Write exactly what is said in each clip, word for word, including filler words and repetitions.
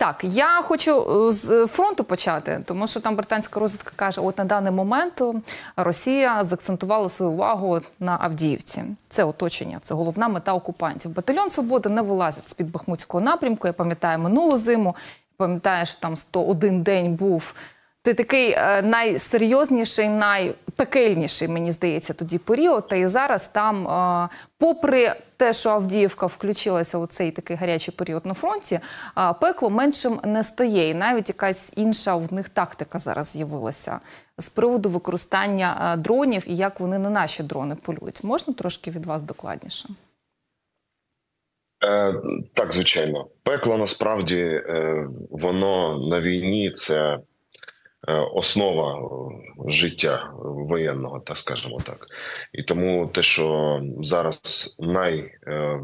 Так, я хочу з фронту почати, тому що там британська розвідка каже, от на даний момент Росія заакцентувала свою увагу на Авдіївці. Це оточення, це головна мета окупантів. Батальйон «Свобода» не вилазить з-під Бахмутського напрямку. Я пам'ятаю минулу зиму, пам'ятаю, що там сто один день був. Це такий е, найсерйозніший, найпекельніший, мені здається, тоді період. Та і зараз там, е, попри те, що Авдіївка включилася у цей такий гарячий період на фронті, е, пекло меншим не стає. І навіть якась інша в них тактика зараз з'явилася з приводу використання е, дронів і як вони на наші дрони полюють. Можна трошки від вас докладніше? Е, так, звичайно. Пекло, насправді, е, воно на війні – це основа життя воєнного, так скажемо так. І тому те, що зараз най, е,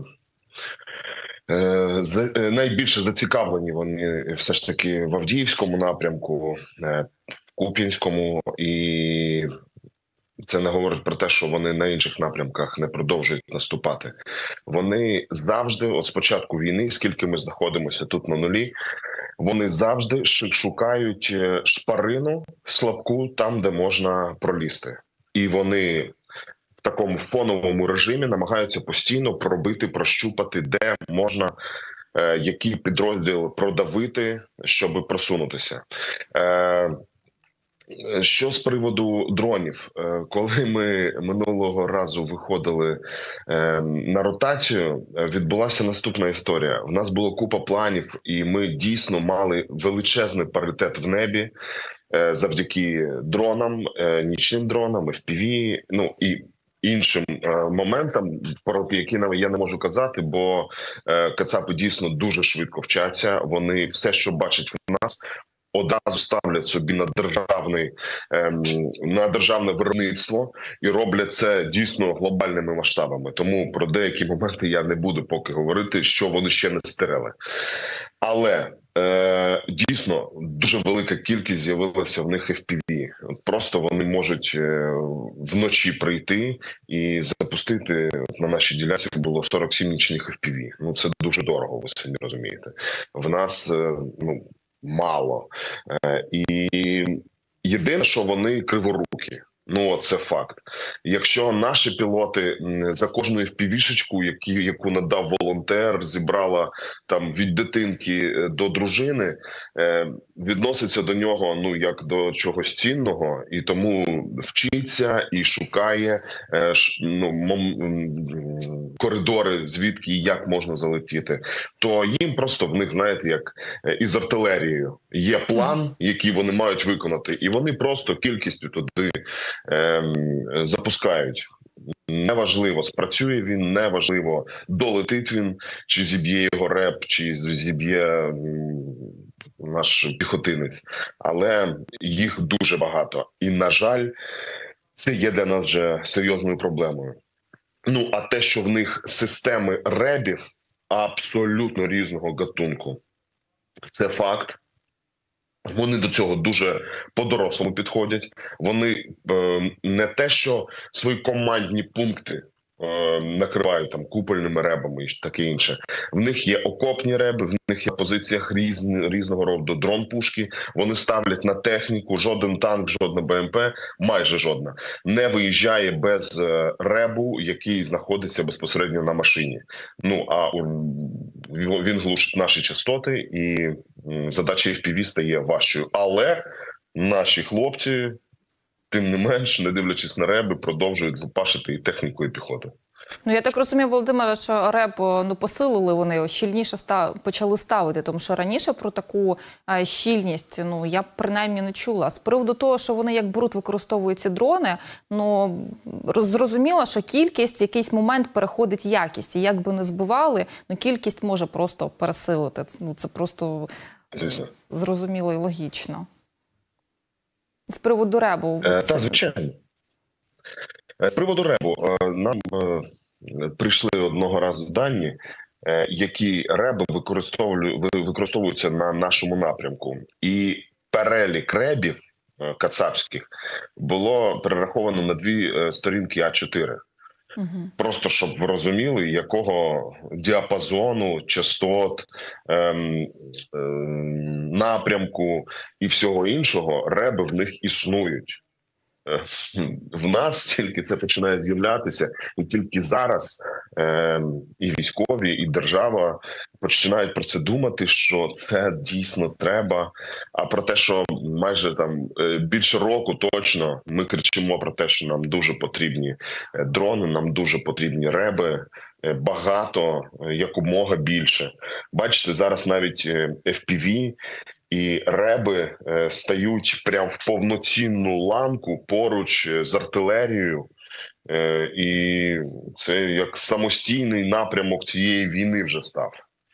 е, за, найбільше зацікавлені вони все ж таки в Авдіївському напрямку, е, в Куп'янському, і це не говорить про те, що вони на інших напрямках не продовжують наступати. Вони завжди, от з початку війни, скільки ми знаходимося тут на нулі, вони завжди шукають шпарину слабку там, де можна пролізти. І вони в такому фоновому режимі намагаються постійно пробити, прощупати, де можна, е, який підрозділ продавити, щоб просунутися. Е, Що з приводу дронів? Коли ми минулого разу виходили на ротацію, відбулася наступна історія. У нас було купа планів, і ми дійсно мали величезний паритет в небі завдяки дронам, нічним дронам, еф пі ві, ну і іншим моментам, про які я не можу казати, бо кацапи дійсно дуже швидко вчаться. Вони все, що бачать в нас, одразу ставлять собі на державний, ем, на державне виробництво і роблять це дійсно глобальними масштабами. Тому про деякі моменти я не буду поки говорити, що вони ще не стерели. Але е, дійсно дуже велика кількість з'явилася в них еф пі ві. Просто вони можуть е, вночі прийти і запустити. На нашій ділянці було сорок сім нічних еф пі ві. Ну це дуже дорого, ви самі розумієте. В нас е, ну мало. І єдине, що вони криворукі. Ну, це факт. Якщо наші пілоти за кожну еф пі ві-шечку, які, яку надав волонтер, зібрала там від дитинки до дружини, е, відноситься до нього, ну, як до чогось цінного, і тому вчиться і шукає е, ш, ну, мом, коридори, звідки і як можна залетіти, то їм просто в них, знаєте, як із артилерією. Є план, який вони мають виконати, і вони просто кількістю туди Ем, запускають. Неважливо, спрацює він, неважливо, долетить він, чи зіб'є його реп, чи зіб'є наш піхотинець. Але їх дуже багато. І, на жаль, це є для нас вже серйозною проблемою. Ну, а те, що в них системи ребів абсолютно різного гатунку, це факт. Вони до цього дуже по-дорослому підходять. Вони е, не те, що свої командні пункти е, накривають там купольними ребами і таке інше. В них є окопні реби, в них є в позиціях різ, різного роду дрон-пушки. Вони ставлять на техніку, жоден танк, жодна бе ем пе, майже жодна, не виїжджає без е, ребу, який знаходиться безпосередньо на машині. Ну, а він глушить наші частоти, і задача еф пі ві стає важчою. Але наші хлопці, тим не менш, не дивлячись на реби, продовжують лупашити і техніку, і піхоту. Ну, я так розумію, Володимире, що реб, ну, посилили вони, щільніше став, почали ставити, тому що раніше про таку а, щільність, ну, я принаймні не чула. З приводу того, що вони як брут використовують ці дрони, ну, зрозуміло, що кількість в якийсь момент переходить якість. І як би не збивали, ну, кількість може просто пересилити. Ну, це просто Звісно. зрозуміло і логічно. З приводу ребу. Е, та, звичайно. З приводу ребу, нам прийшли одного разу дані, які реби використовуються на нашому напрямку. І перелік ребів кацапських було перераховано на дві сторінки а чотири. Просто щоб ви розуміли, якого діапазону, частот, ем, ем, напрямку і всього іншого реби в них існують. Е, В нас тільки це починає з'являтися, і тільки зараз е, і військові, і держава починають про це думати, що це дійсно треба. А про те, що майже там е, більше року точно ми кричимо про те, що нам дуже потрібні е, дрони, нам дуже потрібні реби, е, багато, е, якомога більше. Бачите, зараз навіть е, еф пі ві і реби е, стають прям в повноцінну ланку поруч е, з артилерією. Е, і це як самостійний напрямок цієї війни вже став.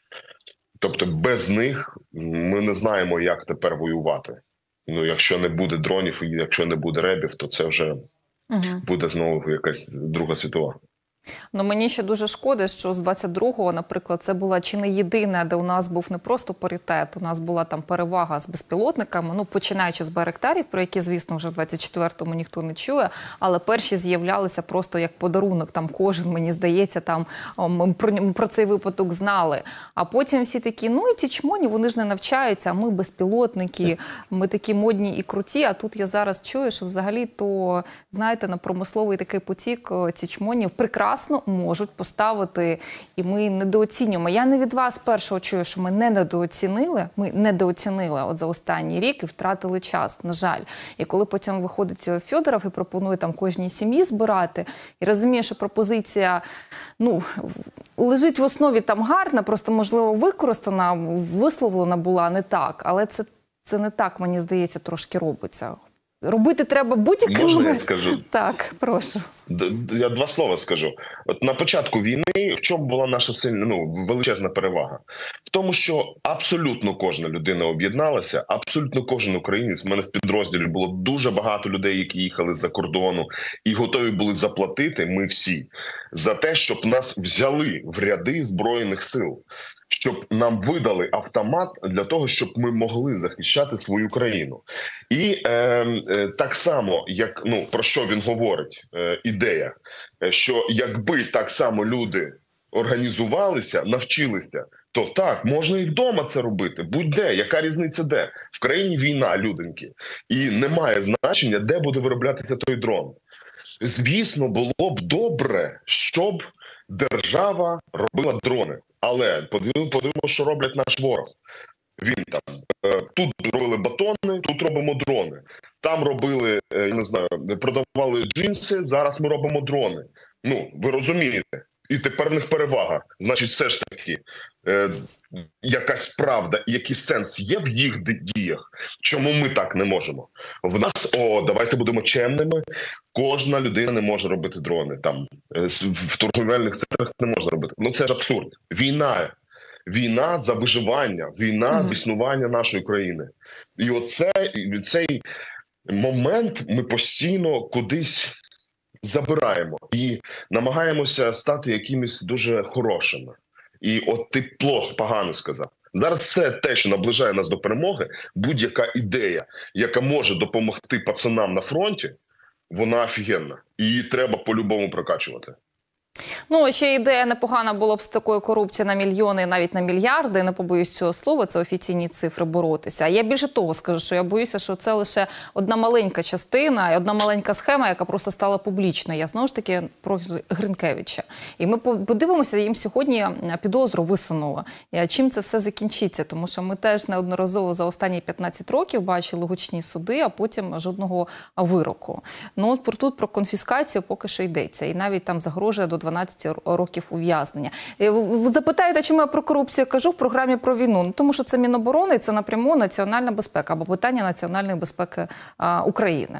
Тобто без них ми не знаємо, як тепер воювати. Ну, якщо не буде дронів і якщо не буде ребів, то це вже угу. буде знову якась Друга світова. Ну, мені ще дуже шкода, що з двадцять другого, наприклад, це була чи не єдине, де у нас був не просто паритет, у нас була там перевага з безпілотниками, ну, починаючи з байрактарів, про які, звісно, вже в двадцять четвертому ніхто не чує, але перші з'являлися просто як подарунок, там кожен, мені здається, там ми про, про цей випадок знали. А потім всі такі, ну, і ці чмоні, вони ж не навчаються, а ми безпілотники, ми такі модні і круті, а тут я зараз чую, що взагалі то, знаєте, на промисловий такий потік ці чмоні прекрасно можуть поставити, і ми недооцінюємо. Я не від вас першого чую, що ми не недооцінили, ми недооцінили от за останній рік і втратили час, на жаль. І коли потім виходить Федоров і пропонує там кожній сім'ї збирати, і розуміє, що пропозиція, ну, лежить в основі там гарна, просто, можливо, використана, висловлена була не так, але це, це не так, мені здається, трошки робиться. Робити треба будь-який Можна момент. Я скажу? Так, прошу. Я два слова скажу. От на початку війни в чому була наша сильна, ну, величезна перевага? В тому, що абсолютно кожна людина об'єдналася, абсолютно кожен українець, в мене в підрозділі було дуже багато людей, які їхали за кордону і готові були заплатити, ми всі, за те, щоб нас взяли в ряди Збройних сил. Щоб нам видали автомат для того, щоб ми могли захищати свою країну. І е, е, так само, як, ну, про що він говорить, е, ідея, що якби так само люди організувалися, навчилися, то так, можна і вдома це робити, будь-де, яка різниця де? В країні війна, люденьки, і немає значення, де буде вироблятися той дрон. Звісно, було б добре, щоб держава робила дрони. Але подивимо, подивимо, що роблять наш ворог. Він там, тут робили батони, тут робимо дрони. Там робили, я не знаю, продавали джинси, зараз ми робимо дрони. Ну, ви розумієте. І тепер в них перевага. Значить, все ж таки, е, якась правда і якийсь сенс є в їх діях. Чому ми так не можемо? В нас, о, давайте будемо чемними, кожна людина не може робити дрони. Там, в торговельних центрах не можна робити. Ну це ж абсурд. Війна. Війна за виживання, війна mm-hmm. за існування нашої країни. І оце, цей момент ми постійно кудись забираємо і намагаємося стати якимись дуже хорошими. І от ти плохо, погано сказав. Зараз все те, що наближає нас до перемоги, будь-яка ідея, яка може допомогти пацанам на фронті, вона офігенна. І її треба по-любому прокачувати. Ну, ще ідея непогана була б з такою корупцією на мільйони, навіть на мільярди, не побоюсь цього слова, це офіційні цифри, боротися. А я більше того скажу, що я боюся, що це лише одна маленька частина, і одна маленька схема, яка просто стала публічною. Я знову ж таки про Гринкевича. І ми подивимося, їм сьогодні підозру висунуло. Чим це все закінчиться? Тому що ми теж неодноразово за останні п'ятнадцять років бачили гучні суди, а потім жодного вироку. Ну, от тут про конфіскацію поки що йдеться. І навіть там загрожує до дванадцять років ув'язнення. Ви запитаєте, чому я про корупцію кажу в програмі про війну? Ну, тому що це Міноборони, це напряму національна безпека або питання національної безпеки а, України.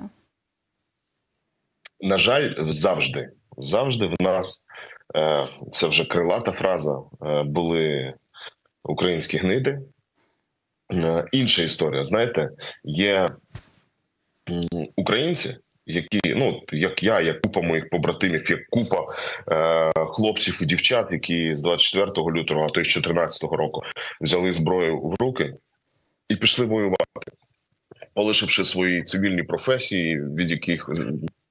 На жаль, завжди. Завжди в нас, е, це вже крилата фраза, е, були українські гниди. Е, інша історія, знаєте, є м, українці, які, ну, як я, як купа моїх побратимів, як купа е, хлопців і дівчат, які з двадцять четвертого лютого, а то й з чотирнадцятого року взяли зброю в руки і пішли воювати, полишивши свої цивільні професії, від яких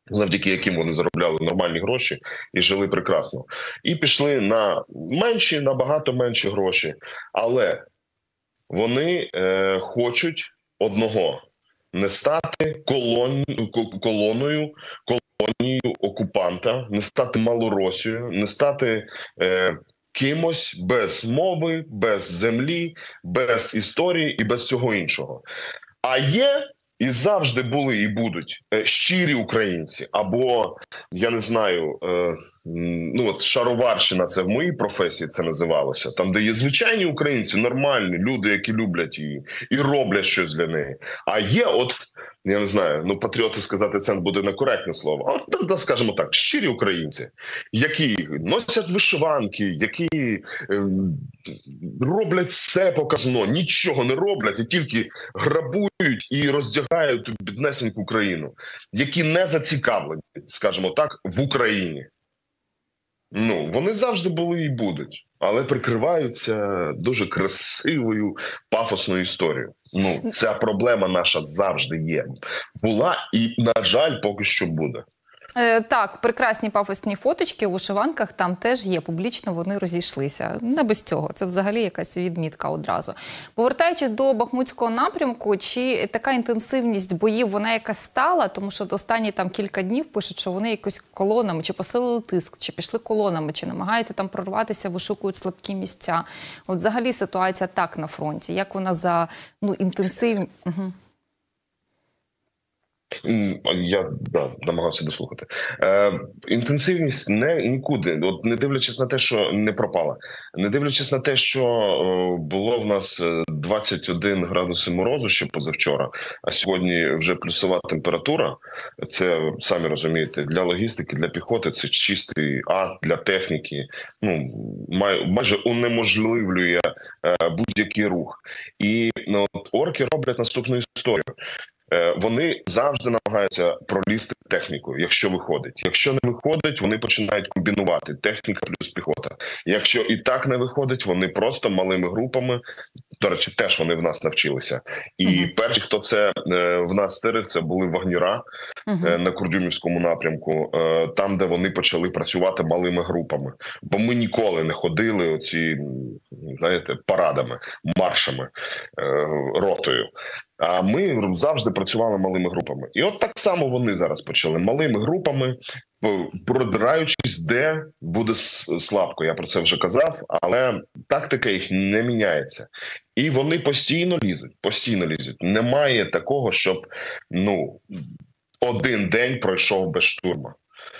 завдяки яким вони заробляли нормальні гроші і жили прекрасно. І пішли на менші, набагато менші гроші. Але вони е, хочуть одного – не стати колон, колоною, колонією окупанта, не стати Малоросією, не стати е, кимось без мови, без землі, без історії і без всього іншого. А є і завжди були і будуть е, щирі українці, або, я не знаю, е, ну от шароварщина, це в моїй професії це називалося, там, де є звичайні українці, нормальні люди, які люблять її і роблять щось для неї. А є от, я не знаю, ну патріоти сказати це буде некоректне слово, а от, скажімо так, щирі українці, які носять вишиванки, які е, роблять все показно, нічого не роблять, і тільки грабують і роздягають ту біднесеньку країну, які не зацікавлені, скажімо так, в Україні. Ну, вони завжди були і будуть, але прикриваються дуже красивою, пафосною історією. Ну, ця проблема наша завжди є. Була і, на жаль, поки що буде. Е, так, прекрасні пафосні фоточки у вишиванках там теж є. Публічно вони розійшлися. Не без цього. Це взагалі якась відмітка одразу. Повертаючись до Бахмутського напрямку, чи така інтенсивність боїв, вона якась стала? Тому що останні там кілька днів пишуть, що вони якось колонами, чи посилили тиск, чи пішли колонами, чи намагаються там прорватися, вишукують слабкі місця. От взагалі ситуація так на фронті. Як вона за, ну, інтенсивні... Угу. Я да, намагався дослухати. Е, інтенсивність не нікуди. От не дивлячись на те, що не пропала, не дивлячись на те, що о, було в нас двадцять один градуси морозу ще позавчора, а сьогодні вже плюсова температура. Це, самі розумієте, для логістики, для піхоти це чистий ад, для техніки. Ну май, майже унеможливлює е, будь-який рух. І ну, от, орки роблять наступну історію. Вони завжди намагаються пролізти техніку, якщо виходить. Якщо не виходить, вони починають комбінувати техніка плюс піхота. Якщо і так не виходить, вони просто малими групами, до речі, теж вони в нас навчилися. І uh-huh. перші, хто це в нас стирив, це були вагнєра uh-huh. на Курдюмівському напрямку, там, де вони почали працювати малими групами. Бо ми ніколи не ходили оці, знаєте, парадами, маршами, ротою. А ми завжди працювали малими групами. І от так само вони зараз почали малими групами, продираючись, де буде слабко. Я про це вже казав, але тактика їх не міняється. І вони постійно лізуть, постійно лізуть. Немає такого, щоб ну один день пройшов без штурму.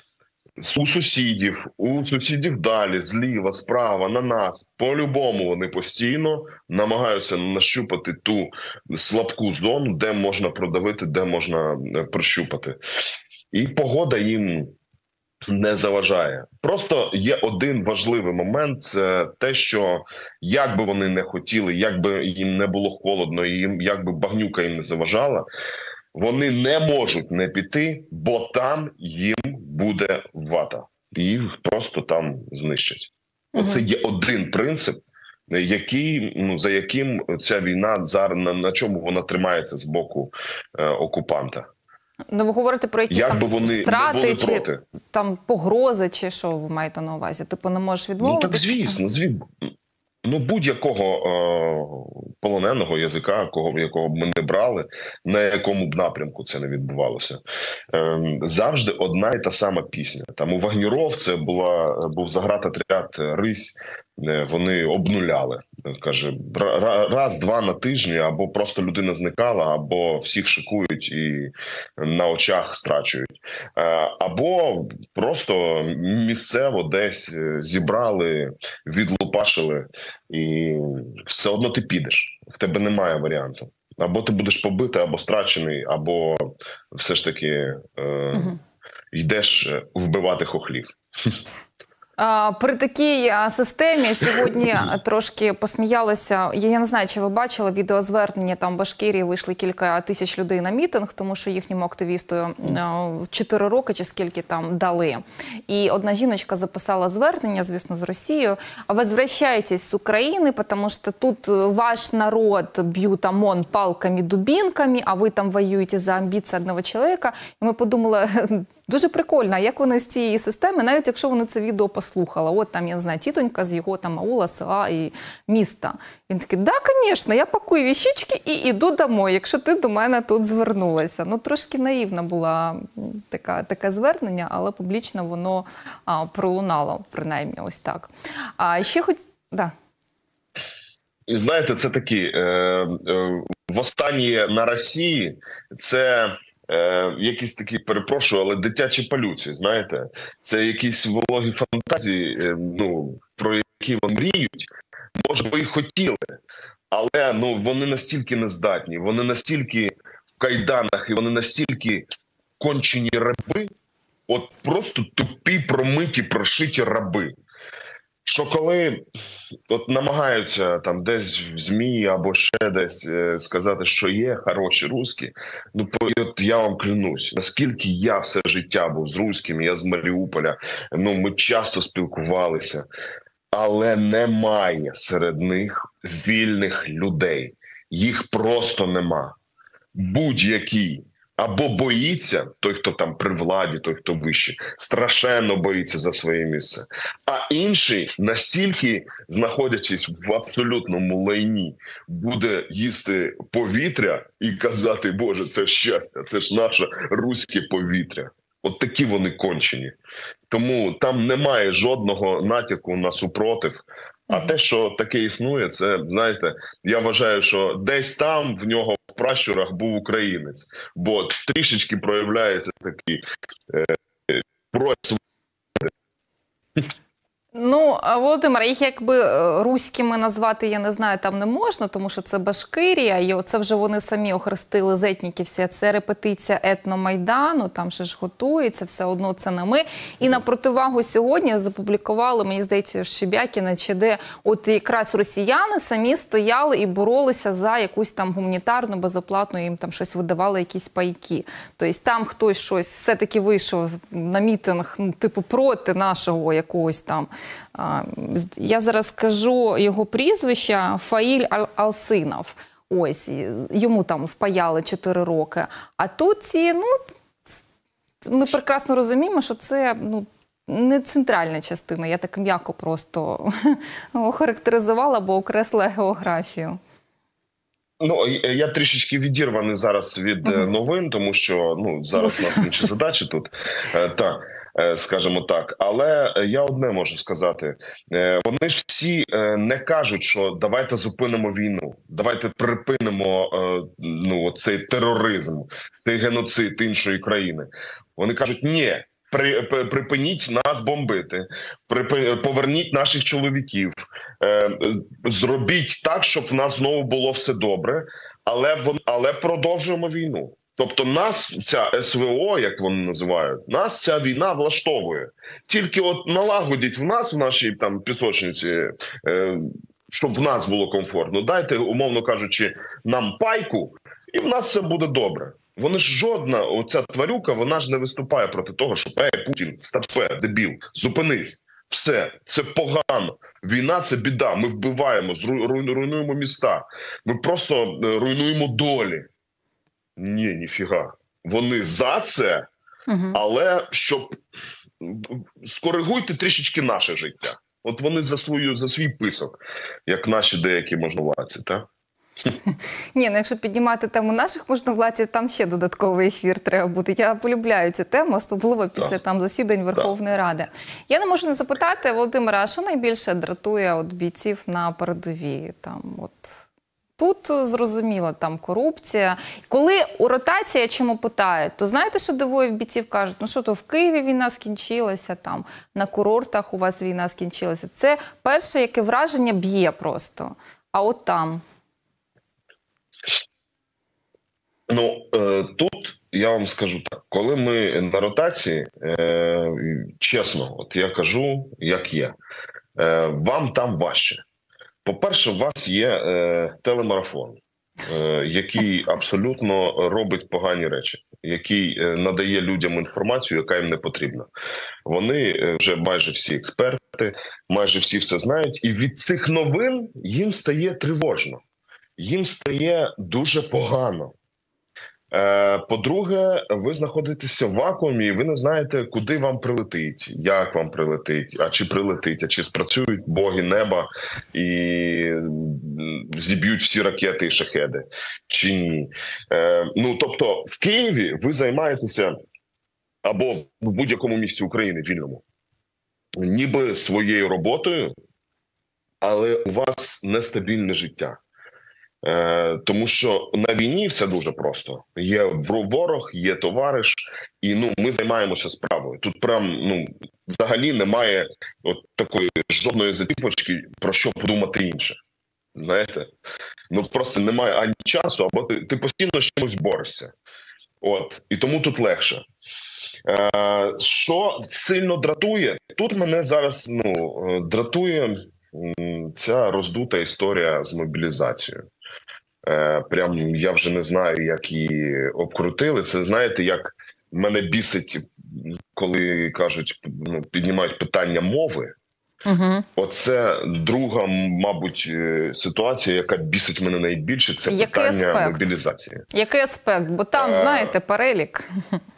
У сусідів, у сусідів далі, зліва, справа, на нас. По-любому вони постійно намагаються нащупати ту слабку зону, де можна продавити, де можна прищупати. І погода їм не заважає. Просто є один важливий момент – це те, що як би вони не хотіли, як би їм не було холодно, їм, як би багнюка їм не заважала, вони не можуть не піти, бо там їм буде вата. Їх просто там знищать. Угу. Оце є один принцип, який, ну, за яким ця війна, зараз, на, на чому вона тримається з боку е, окупанта. Ну, ви говорите про якісь як там би вони страти, чи проти. там погрози, чи що ви маєте на увазі? Типу, не можеш відмовитися? Ну, так звісно, звісно. Ну, будь-якого е, полоненого язика, кого, якого б ми не брали, на якому б напрямку це не відбувалося. Е, завжди одна і та сама пісня. Там у Вагнєров це була, був загратотряд «Рись», вони обнуляли. Каже, раз-два на тижні, або просто людина зникала, або всіх шикують і на очах страчують. Або просто місцево десь зібрали, відлупашили, і все одно ти підеш. В тебе немає варіанту. Або ти будеш побитий, або страчений, або все ж таки е, угу. йдеш вбивати хохлів. При такій системі сьогодні трошки посміялися. Я не знаю, чи ви бачили відеозвернення, там в Башкирії вийшли кілька тисяч людей на мітинг, тому що їхньому активісту чотири роки чи скільки там дали. І одна жіночка записала звернення, звісно, з Росією. «Возвращайтесь з України, тому що тут ваш народ б'ють ОМОН палками, дубинками, а ви там воюєте за амбіції одного чоловіка». І ми подумали... Дуже прикольно, як вони з цієї системи, навіть якщо вони це відео послухали, от там, я не знаю, тітонька з його там аула, села і міста. Він такий, да, звісно, я пакую віщички і йду домой, якщо ти до мене тут звернулася. Ну, трошки наївна була така, таке звернення, але публічно воно а, пролунало, принаймні, ось так. А ще хоч... Да. І знаєте, це такі, е, е, востаннє на Росії, це е, якісь такі, перепрошую, але дитячі палюці, знаєте. Це якісь вологі фантазії, е, ну, про які вони мріють. Може, ви і хотіли, але ну, вони настільки нездатні, вони настільки в кайданах, і вони настільки кончені раби, от просто тупі, промиті, прошиті раби. Що коли от намагаються там десь в ЗМІ або ще десь е, сказати, що є хороші русські, ну от я вам клянусь, наскільки я все життя був з руськими, я з Маріуполя, ну ми часто спілкувалися, але немає серед них вільних людей. Їх просто нема. Будь-який або боїться, той, хто там при владі, той, хто вище, страшенно боїться за своє місце. А інший, настільки, знаходячись в абсолютному лайні, буде їсти повітря і казати, Боже, це щастя, це ж наше руське повітря. От такі вони кончені. Тому там немає жодного натяку на супротив. А те, що таке існує, це, знаєте, я вважаю, що десь там в нього в пращурах був українець. Бо трішечки проявляється такий е, прояв. Ну, Володимир, їх якби руськими назвати, я не знаю, там не можна, тому що це Башкирія, і це вже вони самі охрестили зетніківці, це репетиція етномайдану, там ще ж готується, все одно це не ми. І на противагу сьогодні запублікували, мені здається, в Щебякіна чи де, от якраз росіяни самі стояли і боролися за якусь там гуманітарну, безоплатну, їм там щось видавали, якісь пайки. Тобто там хтось щось все-таки вийшов на мітинг, ну, типу, проти нашого якогось там. Я зараз скажу його прізвище, Фаїль Алсинов. Ось, йому там впаяли чотири роки. А тут ці, ну, ми прекрасно розуміємо, що це, ну, не центральна частина. Я так м'яко просто охарактеризувала, бо окреслила географію. Ну, я трішечки відірваний зараз від uh-huh. новин, тому що, ну, зараз у нас інші задачі тут. Так. Скажімо так, але я одне можу сказати, вони ж всі не кажуть, що давайте зупинимо війну, давайте припинимо ну, цей тероризм, цей геноцид іншої країни. Вони кажуть, ні, при, припиніть нас бомбити, припи, поверніть наших чоловіків, зробіть так, щоб в нас знову було все добре, але, але продовжуємо війну. Тобто нас ця ес ве о, як вони називають, нас ця війна влаштовує. Тільки от налагодіть в нас, в нашій там пісочниці, е, щоб в нас було комфортно. Дайте, умовно кажучи, нам пайку, і в нас все буде добре. Вони ж жодна, оця тварюка, вона ж не виступає проти того, що ей, Путін, стопе, дебіл, зупинись. Все, це погано. Війна – це біда. Ми вбиваємо, руйнуємо міста. Ми просто руйнуємо долі. Ні, ніфіга. Вони за це, угу. але щоб скоригуйте трішечки наше життя. От вони за свою за свій писок, як наші деякі можновладці, так? Ні, ну якщо піднімати тему наших можновладців, там ще додатковий ефір треба бути. Я полюбляю цю тему, особливо після там засідань Верховної так. Ради. Я не можу не запитати, Володимира, а що найбільше дратує от бійців на передовій? Там от... Тут, зрозуміло, там корупція. Коли у ротація чому питають, то знаєте, що дивує бійців? Кажуть, ну що то в Києві війна скінчилася, там на курортах у вас війна скінчилася. Це перше, яке враження б'є просто. А от там? Ну, е, тут я вам скажу так. Коли ми на ротації, е, чесно, от я кажу, як є, е, вам там важче. По-перше, у вас є е, телемарафон, е, який абсолютно робить погані речі, який е, надає людям інформацію, яка їм не потрібна. Вони е, вже майже всі експерти, майже всі все знають, і від цих новин їм стає тривожно, їм стає дуже погано. Е, По-друге, ви знаходитеся в вакуумі, і ви не знаєте, куди вам прилетить, як вам прилетить, а чи прилетить, а чи спрацюють боги неба і зіб'ють всі ракети і шахеди, чи ні. Е, ну, тобто, в Києві ви займаєтеся, або в будь-якому місці України вільному, ніби своєю роботою, але у вас нестабільне життя. Е, тому що на війні все дуже просто. Є ворог, є товариш, і ну ми займаємося справою. Тут прям ну взагалі немає от такої жодної затіпочки, про що подумати інше. Знаєте? Ну просто немає ані часу, або ти, ти постійно з чимось борешся. От, і тому тут легше. Е, що сильно дратує? Тут мене зараз ну дратує м, ця роздута історія з мобілізацією. Е, прям я вже не знаю, як її обкрутили. Це, знаєте, як мене бісить, коли кажуть, ну, піднімають питання мови. Угу. Оце друга, мабуть, е, ситуація, яка бісить мене найбільше, це Який питання аспект? мобілізації. Який аспект? Бо там, знаєте, перелік.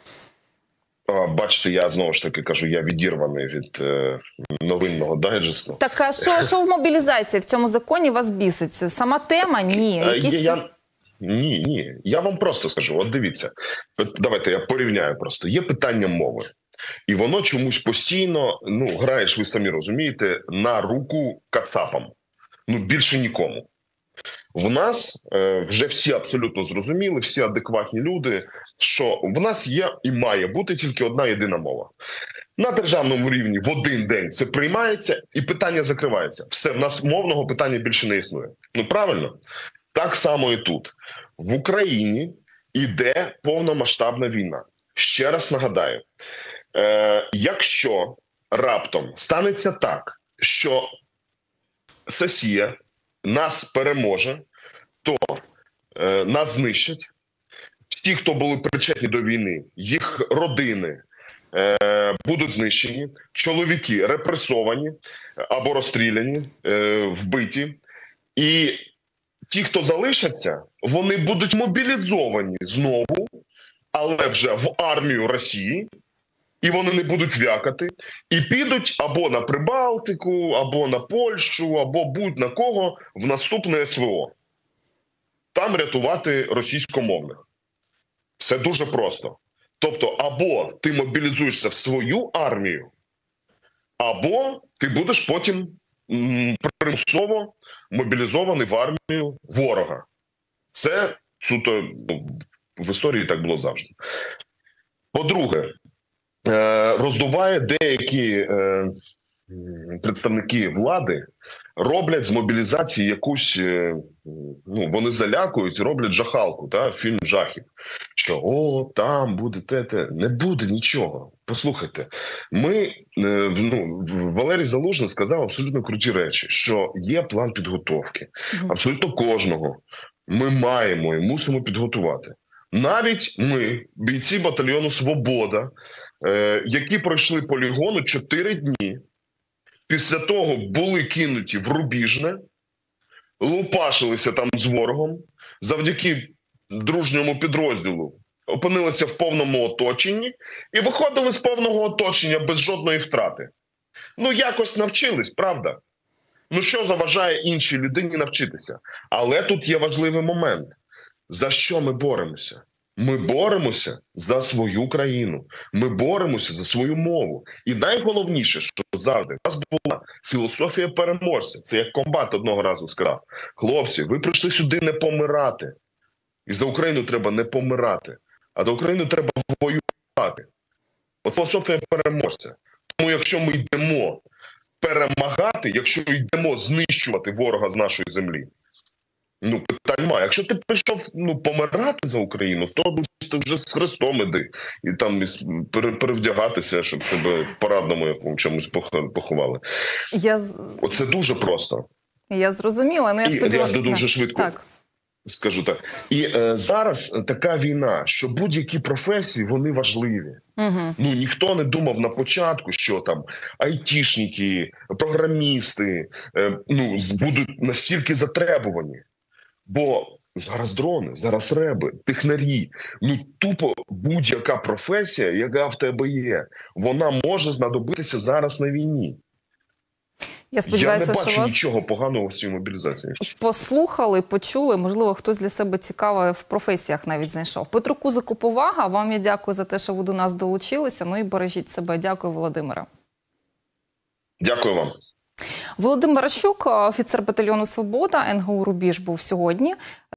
А, бачите, я знову ж таки кажу, я відірваний від е, новинного дайджесту. Так а що, що в мобілізації, в цьому законі вас бісить? Сама тема? Ні. Якісь... Я, я, ні, ні. Я вам просто скажу, от дивіться, давайте я порівняю просто. Є питання мови. І воно чомусь постійно, ну, граєш, ви самі розумієте, на руку кацапам. Ну, більше нікому. В нас е, вже всі абсолютно зрозуміли, всі адекватні люди, що в нас є і має бути тільки одна єдина мова. На державному рівні в один день це приймається і питання закривається. Все, в нас мовного питання більше не існує. Ну, правильно? Так само і тут. В Україні йде повномасштабна війна. Ще раз нагадаю, е, якщо раптом станеться так, що Росія нас переможе, то е, нас знищать. Ті, хто були причетні до війни, їх родини е, будуть знищені, чоловіки репресовані або розстріляні, е, вбиті. І ті, хто залишаться, вони будуть мобілізовані знову, але вже в армію Росії, і вони не будуть вякати, і підуть або на Прибалтику, або на Польщу, або будь-на кого в наступне СВО. Там рятувати російськомовних. Все дуже просто. Тобто, або ти мобілізуєшся в свою армію, або ти будеш потім м, примусово мобілізований в армію ворога. Це суто ну, в історії так було завжди. По-друге, е, роздуває деякі е, представники влади, роблять з мобілізації якусь, ну, вони залякують, роблять жахалку, та, фільм жахів. Що, о, там буде те, те. Не буде нічого. Послухайте, ми, ну, Валерій Залужний сказав абсолютно круті речі, що є план підготовки. Абсолютно кожного ми маємо і мусимо підготувати. Навіть ми, бійці батальйону «Свобода», е, які пройшли полігону чотири дні, після того були кинуті в Рубіжне, лупашилися там з ворогом, завдяки дружньому підрозділу опинилися в повному оточенні і виходили з повного оточення без жодної втрати. Ну, якось навчились, правда? Ну, що заважає іншій людині навчитися? Але тут є важливий момент. За що ми боремося? Ми боремося за свою країну. Ми боремося за свою мову. І найголовніше, що завжди у нас була філософія переможця. Це як комбат одного разу сказав. Хлопці, ви прийшли сюди не помирати. І за Україну треба не помирати. А за Україну треба воювати. От філософія переможця. Тому якщо ми йдемо перемагати, якщо йдемо знищувати ворога з нашої землі, ну, питань немає. Якщо ти прийшов ну, помирати за Україну, то ти вже з хрестом іди. І там перевдягатися, щоб тебе в парадному якому чомусь поховали. Я... Оце дуже просто. Я зрозуміла. Ну, я, І сподіваюся... я дуже швидко так. скажу так. І е, зараз така війна, що будь-які професії, вони важливі. Угу. Ну, ніхто не думав на початку, що там айтішники, програмісти е, ну, будуть настільки затребувані. Бо Зараз дрони, зараз реби, технарі. Ну тупо будь-яка професія, яка в тебе є, вона може знадобитися зараз на війні. Я сподіваюся, Я не що бачу вас нічого поганого в цій мобілізації. послухали, почули. Можливо, хтось для себе цікавий в професіях навіть знайшов. Петру Кузику повага. Вам я дякую за те, що ви до нас долучилися. Ну і бережіть себе. Дякую, Володимире. Дякую вам. Володимир Ращук, офіцер батальйону «Свобода», ен ге у «Рубіж» був сьогодні